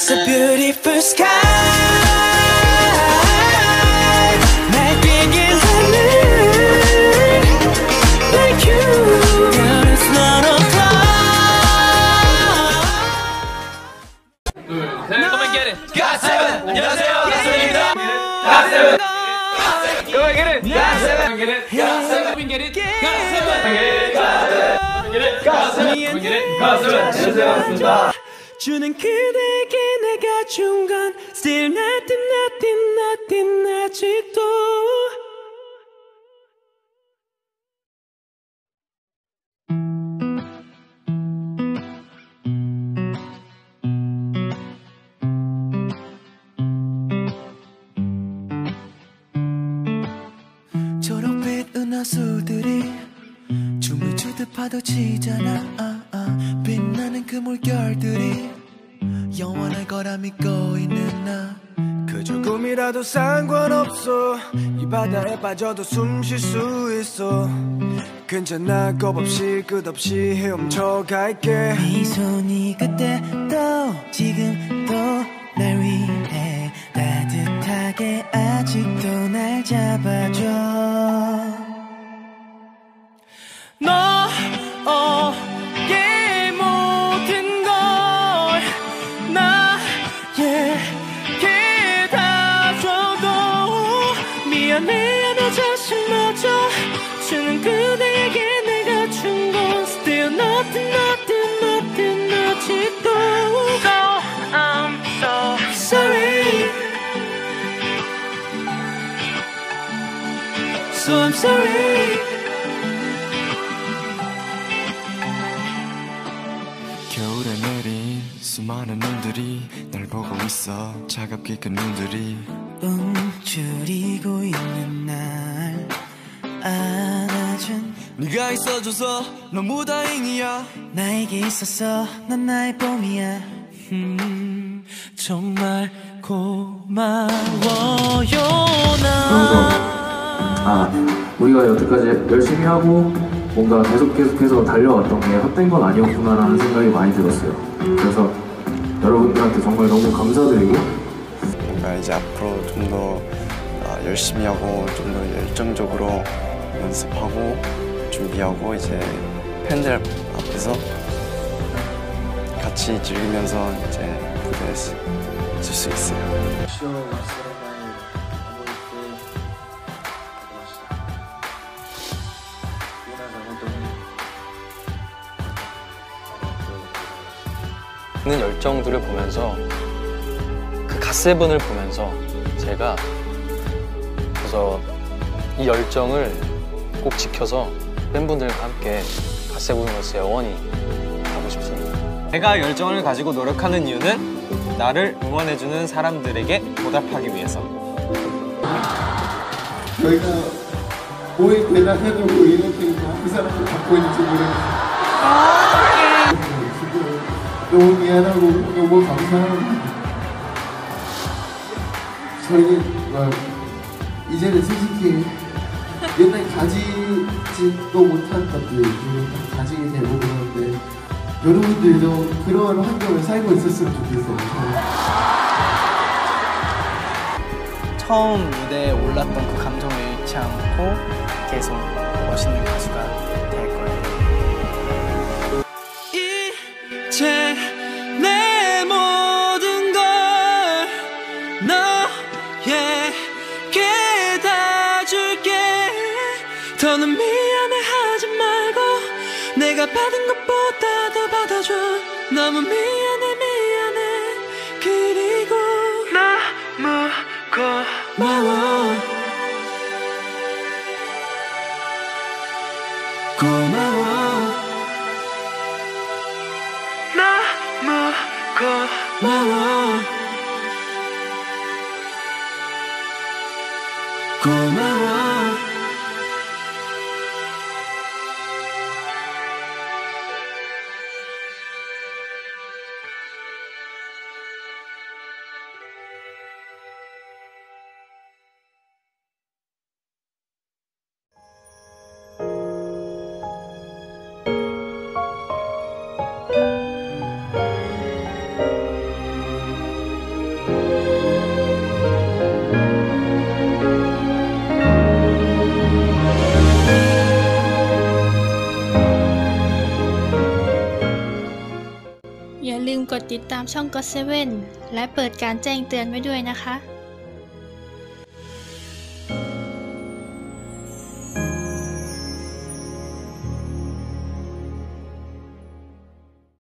It's a beautiful sky. 날뛰게 하는 like you. Girl, it's not a cloud. 둘, 셋, come and get it. got7. 안녕하세요, got7입니다. got7. Come and get it. got7. Get it. got7. Get it. got7. got7. get it. got7. 안녕하세요, 반갑습니다. 주는 그대에게 내가 준 건 still nothing, nothing, nothing 아직도. 초록빛 은하수들이 춤을 추듯 파도치잖아. 빛나는 그 물결들이 영원할 거라 믿고 있는 나. 그 조금이라도 상관없어. 이 바다에 빠져도 숨 쉴 수 있어. 괜찮아 겁없이 끝없이 헤엄쳐 갈게. 네 손이 그때도 지금도 날 위해 따뜻하게 아직도 날 잡아줘. 너의 모든 걸 나에게 다 줘도 미안해 너 자신마저 주는 그대에게 내가 준 건 still nothing, nothing, nothing 아직도. So I'm so sorry. So I'm sorry. 겨울에 내린 수많은 눈들이 날 보고 있어. 차갑게 큰 눈들이 움츠리고 있는 날 안아준 네가 있어줘서 너무 다행이야. 나에게 있어서 넌 나의 봄이야. 정말 고마워요 나. 우리가 여태까지 열심히 하고 뭔가 계속해서 달려왔던 게 헛된 건 아니었구나라는 생각이 많이 들었어요. 그래서 여러분들한테 정말 너무 감사드리고 뭔가 이제 앞으로 좀 더 열심히 하고 좀 더 열정적으로 연습하고 준비하고 이제 팬들 앞에서 같이 즐기면서 이제 무대에 쓸 수 있어요. 있는 열정들을 보면서 그 갓세븐을 보면서 제가 그래서 이 열정을 꼭 지켜서 팬분들과 함께 갓세븐으로서 영원히 가고 싶습니다. 내가 열정을 가지고 노력하는 이유는 나를 응원해주는 사람들에게 보답하기 위해서. 저희가 뭘 대답해놓고 이렇게 그 사람을 갖고 있는지 모르겠어요. 너무 미안하고 너무 감사하고 저희는 이제는 솔직히 옛날 가지지도 못한 것들 가지게 되고 그러는데 여러분들도 그런 환경을 살고 있었으면 좋겠어요. 처음 무대에 올랐던 그 감정을 잃지 않고 계속 멋있는 가수가 될 거예요. 이제 내 모든 걸 너에게 다 줄게. 더는 미안해하지 말고 내가 받은 것보다 더 받아줘. 너무 미안해 그리고 너무 고마워 너무 고마워 อย่าลืมกดติดตามช่อง GOT7 และเปิดการแจ้งเตือนไว้ด้วยนะคะ